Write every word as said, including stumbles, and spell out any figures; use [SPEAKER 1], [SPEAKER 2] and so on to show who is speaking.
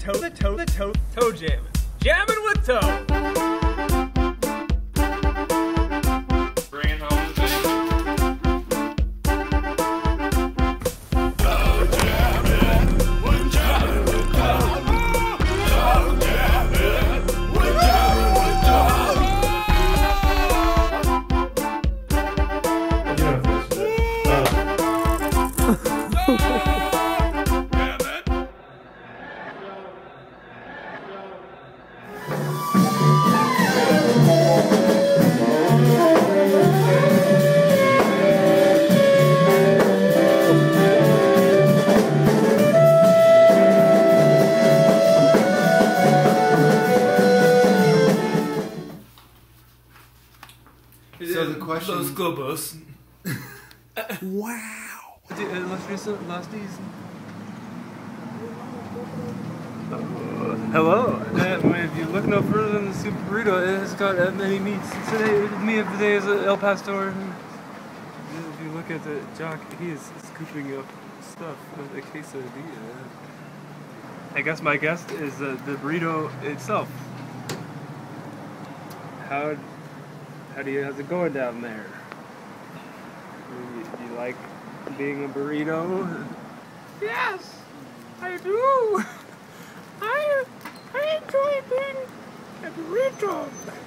[SPEAKER 1] toe, the toe, the toe, toe jamming. Jamming with toe. Bringing home the baby. Toe jamming, we're jamming with toe. Toe jamming, we're jamming with toe.
[SPEAKER 2] So the question...
[SPEAKER 1] Los Globos.
[SPEAKER 2] Wow!
[SPEAKER 1] Dude, uh, Los Recent Losties. Hello. Uh, if you look no further than the super burrito, it has got uh, many meats. Today, the meat of the day is uh, El Pastor. If you look at the jock, he is scooping up stuff with a quesadilla. I guess my guess is uh, the burrito itself. How, how do you, how's it going down there? You, you like being a burrito? Yes, I do. I, I enjoy being a burrito.